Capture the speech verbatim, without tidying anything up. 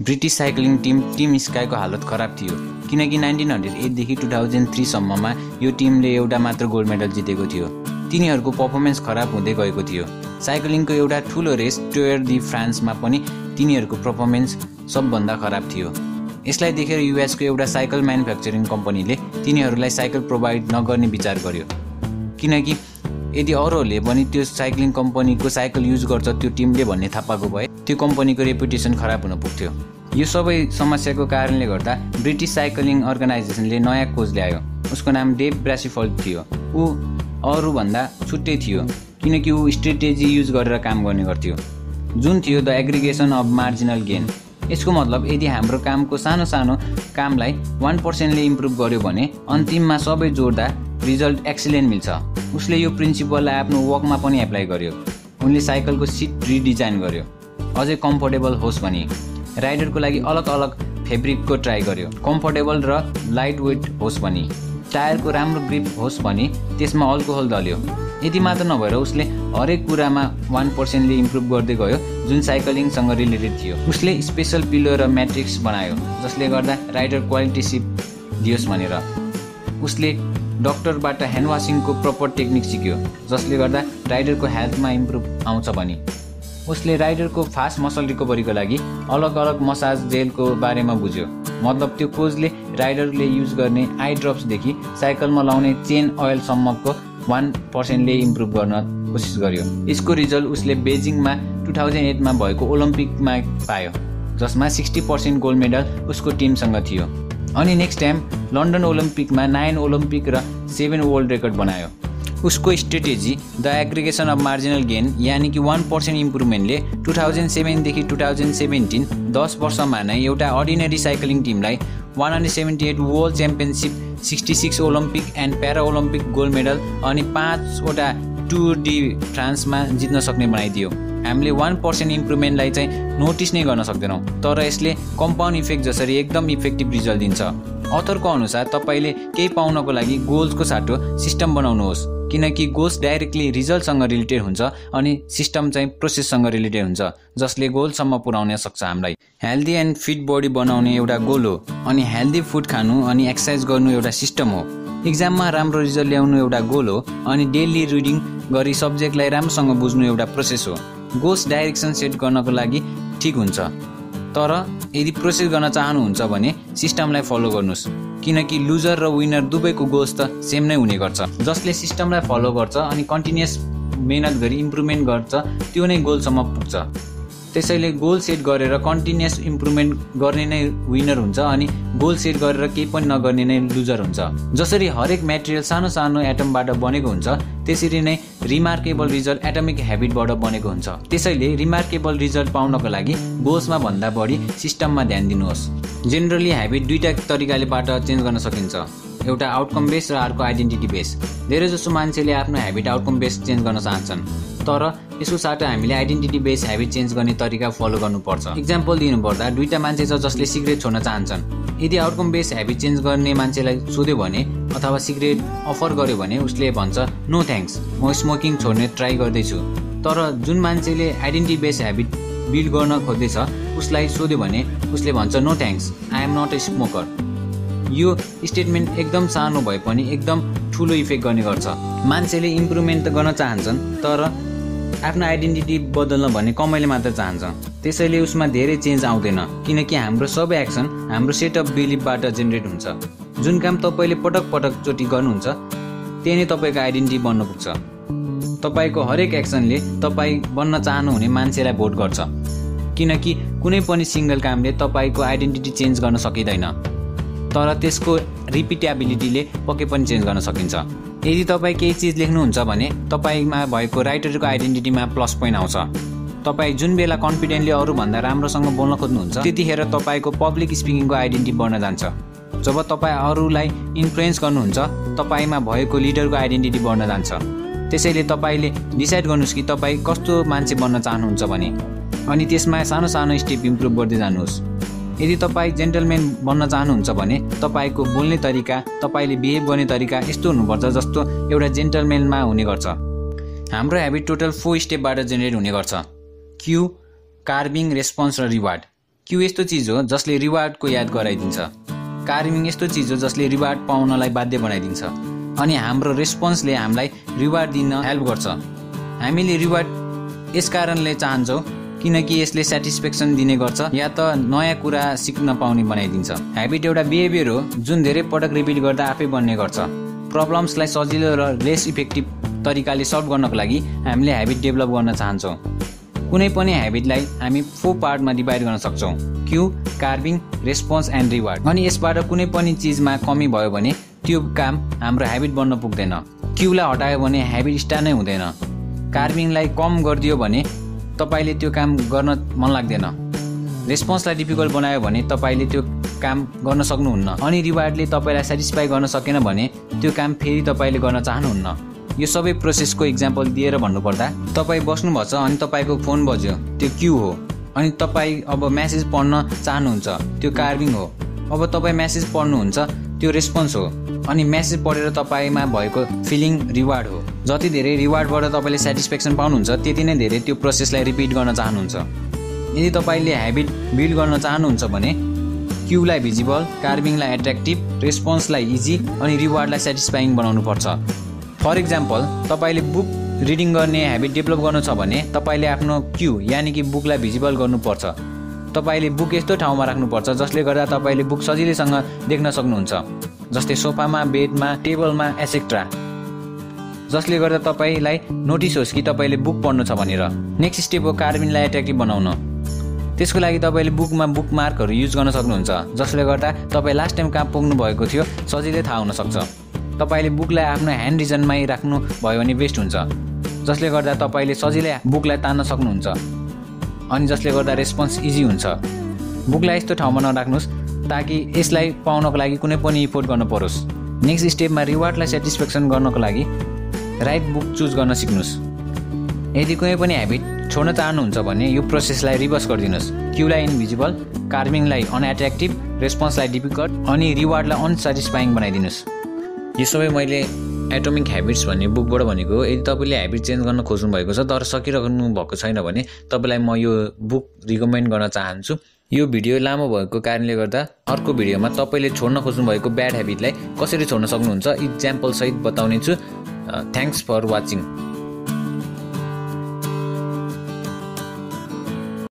British cycling team team स्काईको हालत खराब थियो किनकि नाइन्टिन हन्ड्रेड एट देखि टु थाउजन्ड थ्री सम्ममा यो टिमले एउटा मात्र गोल्ड मेडल जितेको थियो। तिनीहरूको पर्फर्मेन्स खराब हुँदै गएको थियो। साइक्लिङको एउटा ठुलो रेस टुर डी फ्रान्समा पनि तिनीहरूको पर्फर्मेन्स सबभन्दा खराब थियो। यसलाई देखेर युएसको एउटा साइकल म्यानुफ्याक्चरिङ कम्पनीले तिनीहरूलाई साइकल प्रोभाइड नगर्ने विचार गर्यो किनकि यदि अरूहरूले पनि त्यो साइक्लिङ कम्पनीको साइकल युज गर्छ त्यो टिमले भन्ने थाहा पाएको भए त्यो कम्पनीको रेपुटेसन खराब हुन पुग्थ्यो। यो सबै समस्याको कारणले गर्दा ब्रिटिस साइक्लिङ अर्गनाइजेसनले नयाँ खोज ल्यायो। उसको नाम डेभ ब्रासिफोल्ड थियो। ऊ अरूभन्दा छुट्टै थियो किनकि ऊ स्ट्रेटेजी युज गरेर काम गर्ने गर्थ्यो जुन थियो the aggregation of marginal gain. यसको मतलब यदि हाम्रो कामको सानो सानो कामलाई वान पर्सेन्टले इम्प्रुभ गर्यो भने अन्तिममा सबै जोड्दा रिजल्ट एक्सिलेन्ट मिल्छ। उसले यो प्रिन्सिपललाई आफ्नो वर्कमा पनि एप्लाई गर्यो। उनले साइकलको सिट रिडिजाइन गर्यो अझै कम्फोर्टेबल होस् भनी। राइडरको लागि अलग अलग फेब्रिकको ट्राई गर्यो कम्फोर्टेबल र लाइट वेट होस् भनी। टायरको राम्रो ग्रिप होस् भनी त्यसमा अल्कोहल दल्यो। यति मात्र नभएर उसले हरेक कुरामा वान पर्सेन्टले इम्प्रुभ गर्दै गयो जुन साइक्लिङसँग रिलेटेड थियो। उसले स्पेसल पिलो र म्याट्रिक्स बनायो जसले गर्दा राइडर क्वालिटी सिप दियोस् भनेर। उसले डक्टरबाट ह्यान्ड वासिङको प्रपर टेक्निक सिक्यो जसले गर्दा राइडरको हेल्थमा इम्प्रुभ आउँछ भनी। उसले राइडरको फास्ट मसल रिकभरीको लागि अलग अलग मसाज जेलको बारेमा बुझ्यो। मतलब त्यो खोजले राइडरले युज गर्ने आई ड्रप्सदेखि साइकलमा लाउने चेन अयलसम्मको वान पर्सेन्टले इम्प्रुभ गर्न कोसिस गर्यो। यसको रिजल्ट उसले बेजिङमा टु थाउजन्ड एटमा भएको ओलम्पिकमा पायो जसमा सिक्सटी पर्सेन्ट गोल्ड मेडल उसको टिमसँग थियो। अनि नेक्स्ट टाइम लन्डन ओलम्पिकमा नाइन ओलम्पिक र सेभेन वर्ल्ड रेकर्ड बनायो। उसको strategy the aggregation of marginal gain यानि कि वान पर्सेन्ट इम्प्रुभमेन्टले टु थाउजन्ड सेभेनदेखि टु थाउजन्ड सेभेन्टिन दस वर्षमा नै एउटा अर्डिनरी साइक्लिङ टिमलाई one hundred seventy eight world championship, sixty six Olympic and para Olympic gold medal अनि पाँचवटा टुर डी फ्रान्समा जित्न सक्ने बनाइदियो। हामीले वान पर्सेन्ट इम्प्रुभमेन्टलाई चाहिँ नोटिस नै गर्न सक्दैनौँ तर यसले कम्पाउन्ड इफेक्ट जसरी एकदम इफेक्टिभ रिजल्ट दिन्छ। अथरको अनुसार तपाईँले केही पाउनको लागि गोल्सको साटो सिस्टम बनाउनुहोस् किनकि गोल्स डाइरेक्टली रिजल्टसँग रिलेटेड हुन्छ अनि सिस्टम चाहिँ प्रोसेससँग रिलेटेड हुन्छ जसले गोलसम्म पुर्याउन सक्छ। हामीलाई हेल्दी एन्ड फिट बडी बनाउने एउटा गोल हो अनि हेल्दी फुड खानु अनि एक्सर्साइज गर्नु एउटा सिस्टम हो। इक्जाममा राम्रो रिजल्ट ल्याउनु एउटा गोल हो अनि डेली रिडिङ गरी सब्जेक्टलाई राम्रोसँग बुझ्नु एउटा प्रोसेस हो। गोल्स डाइरेक्सन सेट गर्नको लागि ठिक हुन्छ तर यदि प्रोसेस गर्न चाहनुहुन्छ भने सिस्टमलाई फलो गर्नुहोस् किनकि लुजर र विनर दुवैको गोल्स त सेम नै हुने गर्छ। जसले सिस्टमलाई फलो गर्छ अनि कन्टिन्युअस मेहनत गरी इम्प्रुभमेन्ट गर्छ त्यो नै गोलसम्म पुग्छ। त्यसैले गोल सेट गरेर कन्टिन्युअस इम्प्रुभमेन्ट गर्ने नै विनर हुन्छ अनि गोल सेट गरेर केही पनि नगर्ने नै लुजर हुन्छ। जसरी हरेक मेटेरियल सानो सानो एटमबाट बनेको हुन्छ त्यसरी नै रिमार्केबल रिजल्ट एटमिक ह्याबिटबाट बनेको हुन्छ। त्यसैले रिमार्केबल रिजल्ट पाउनको लागि गोल्समा भन्दा बढी सिस्टममा ध्यान दिनुहोस्। जेनरली ह्याबिट दुईटा तरिकालेबाट चेन्ज गर्न सकिन्छ, एउटा आउटकम बेस र अर्को आइडेन्टिटी बेस। धेरैजसो मान्छेले आफ्नो ह्याबिट आउटकम बेस चेन्ज गर्न चाहन्छन् तर यसको साटो हामीले आइडेन्टिटी बेस ह्याबिट चेन्ज गर्ने तरिका फलो गर्नुपर्छ। इक्जाम्पल दिनुपर्दा दुईटा मान्छे छ जसले सिगरेट छोड्न चाहन्छन्। यदि आउटकम बेस ह्याबिट चेन्ज गर्ने मान्छेलाई सोध्यो भने अथवा सिगरेट अफर गर्यो भने उसले भन्छ नो थ्याङ्क्स, म स्मोकिङ छोड्ने ट्राई गर्दैछु। तर जुन मान्छेले आइडेन्टिटी बेस ह्याबिट बिल्ड गर्न खोज्दैछ उसलाई सोध्यो भने उसले भन्छ no thanks, I am not a smoker. यो स्टेटमेन्ट एकदम सानो भए पनि एकदम ठुलो इफेक्ट गर्ने गर्छ। मान्छेले इम्प्रुभमेन्ट त गर्न चाहन्छन् तर आफ्नो आइडेन्टिटी बदल्न भन्ने कमैले मात्र चाहन्छ। त्यसैले उसमा धेरै चेन्ज आउँदैन किनकि हाम्रो सबै एक्सन हाम्रो सेट अफ बिलिफबाट जेनेरेट हुन्छ। जुन काम तपाईँले पटक पटक चोटि गर्नुहुन्छ त्यही नै तपाईँको आइडेन्टिटी बन्न पुग्छ। तपाईँको हरेक एक्सनले तपाईँ बन्न चाहनुहुने मान्छेलाई भोट गर्छ किनकि कुनै पनि सिङ्गल कामले तपाईँको आइडेन्टिटी चेन्ज गर्न सकिँदैन तर त्यसको रिपिटेबिलिटीले पक्कै पनि चेन्ज गर्न सकिन्छ। यदि तपाईँ केही चिज लेख्नुहुन्छ भने तपाईँमा भएको राइटरको आइडेन्टिटीमा प्लस पोइन्ट आउँछ। तपाईँ जुन बेला कन्फिडेन्टली अरूभन्दा राम्रोसँग बोल्न खोज्नुहुन्छ त्यतिखेर तपाईँको पब्लिक स्पिकिङको आइडेन्टिटी बढ्न जान्छ। जब तपाईँ अरूलाई इन्फ्लुएन्स गर्नुहुन्छ तपाईँमा भएको लिडरको आइडेन्टिटी बढ्न जान्छ। त्यसैले तपाईँले डिसाइड गर्नुहोस् कि तपाईँ कस्तो मान्छे बन्न चाहनुहुन्छ भने अनि त्यसमा सानो सानो स्टेप इम्प्रुभ गर्दै जानुहोस्। यदि तपाईँ जेन्टलम्यान बन्न चाहनुहुन्छ भने तपाईँको बोल्ने तरिका, तपाईँले बिहेभ गर्ने तरिका यस्तो हुनुपर्छ जस्तो एउटा जेन्टलम्यानमा हुने गर्छ। हाम्रो ह्याबिट टोटल फोर स्टेपबाट जेनेरेट हुने गर्छ। क्यू, कार्भिङ, रेस्पोन्स र रिवार्ड। क्यु यस्तो चिज हो जसले रिवार्डको याद गराइदिन्छ। कार्भिङ यस्तो चिज हो जसले रिवार्ड पाउनलाई बाध्य बनाइदिन्छ। अनि हाम्रो रेस्पोन्सले हामीलाई रिवार्ड दिन हेल्प गर्छ। हामीले रिवार्ड यस कारणले चाहन्छौँ किनकि यसले सेटिस्फ्याक्सन दिने गर्छ या त नयाँ कुरा सिक्न पाउने बनाइदिन्छ। ह्याबिट एउटा बिहेभियर हो जुन धेरै पटक रिपिट गर्दा आफै बन्ने गर्छ। प्रब्लम्सलाई सजिलो र लेस इफेक्टिभ तरिकाले सल्भ गर्नको लागि हामीले ह्याबिट डेभलप गर्न चाहन्छौँ। कुनै पनि ह्याबिटलाई हामी फोर पार्टमा डिभाइड गर्न सक्छौँ, cue, craving, response and reward. अनि यसबाट कुनै पनि चिजमा कमी भयो भने त्यो काम हाम्रो ह्याबिट बन्न पुग्दैन। क्युलाई हटायो भने ह्याबिट स्टार्ट नै हुँदैन। कार्भिङलाई कम गरिदियो भने तपाईँले त्यो काम गर्न मन लाग्दैन। रेस्पोन्सलाई डिफिकल्ट बनायो भने तपाईँले त्यो काम गर्न सक्नुहुन्न। अनि रिवार्डले तपाईँलाई सेटिस्फाई गर्न सकेन भने त्यो काम फेरि तपाईँले गर्न चाहनुहुन्न। यो सबै प्रोसेसको इक्जाम्पल दिएर भन्नुपर्दा तपाईँ बस्नुभएछ अनि तपाईँको फोन बज्यो, त्यो क्यु हो। अनि तपाईँ अब म्यासेज पढ्न चाहनुहुन्छ, त्यो कार्भिङ हो। अब तपाईँ म्यासेज पढ्नुहुन्छ, त्यो रेस्पोन्स हो। अनि म्यासेज पढेर तपाईँमा भएको फिलिङ रिवार्ड हो। जति धेरै रिवार्डबाट तपाईँले सेटिस्फ्याक्सन पाउनुहुन्छ त्यति नै धेरै त्यो प्रोसेसलाई रिपिट गर्न चाहनुहुन्छ। यदि तपाईँले ह्याबिट बिल्ड गर्न चाहनुहुन्छ भने क्युलाई भिजिबल, कार्भिङलाई एट्र्याक्टिभ, रेस्पोन्सलाई इजी अनि रिवार्डलाई सेटिस्फाइङ बनाउनु पर्छ। फर इक्जाम्पल तपाईँले बुक रिडिङ गर्ने ह्याबिट डेभलप गर्नु छ भने तपाईँले आफ्नो क्यु यानि कि बुकलाई भिजिबल गर्नुपर्छ। तपाईँले बुक यस्तो ठाउँमा राख्नुपर्छ जसले गर्दा तपाईँले बुक सजिलैसँग देख्न सक्नुहुन्छ, जस्तै सोफामा, बेडमा, टेबलमा एसेक्ट्रा, जसले गर्दा तपाईँलाई नोटिस होस् कि तपाईँले बुक पढ्नु छ भनेर। नेक्स्ट स्टेप हो कार्भिङलाई एट्र्याक्टिभ बनाउन। त्यसको लागि तपाईँले बुकमा बुकमार्कहरू युज गर्न सक्नुहुन्छ, जसले गर्दा तपाईँ लास्ट टाइम कहाँ पुग्नु भएको थियो सजिलै थाहा हुनसक्छ। तपाईँले बुकलाई आफ्नो ह्यान्ड रिजनमै राख्नु भयो भने बेस्ट हुन्छ, जसले गर्दा तपाईँले सजिलै बुकलाई तान्न सक्नुहुन्छ अनि जसले गर्दा रेस्पोन्स इजी हुन्छ। बुकलाई यस्तो ठाउँमा नराख्नुहोस् ताकि यसलाई पाउनको लागि कुनै पनि इफोर्ट गर्नु परोस्। नेक्स्ट स्टेपमा रिवार्डलाई सेटिस्फ्याक्सन गर्नको लागि राइट बुक चुज गर्न सिक्नुहोस्। यदि कुनै पनि ह्याबिट छोड्न चाहनुहुन्छ भने यो प्रोसेसलाई रिभर्स गरिदिनुहोस्। क्युलाई इनभिजिबल, कार्भिङलाई अनएट्र्याक्टिभ, रेस्पोन्सलाई डिफिकल्ट अनि रिवार्डलाई अनसेटिस्फाइङ बनाइदिनुहोस्। यो सबै मैले एटोमिक ह्याबिट्स भन्ने बुकबाट भनेको हो। यदि तपाईँले ह्याबिट चेन्ज गर्न खोज्नु भएको छ तर सकिरहनु भएको छैन भने तपाईँलाई म यो बुक रिकमेन्ड गर्न चाहन्छु। यो भिडियो लामो भएको कारणले गर्दा अर्को भिडियोमा तपाईँले छोड्न खोज्नु भएको ब्याड ह्याबिटलाई कसरी छोड्न सक्नुहुन्छ इक्जाम्पल सहित बताउने छु। Thanks for watching.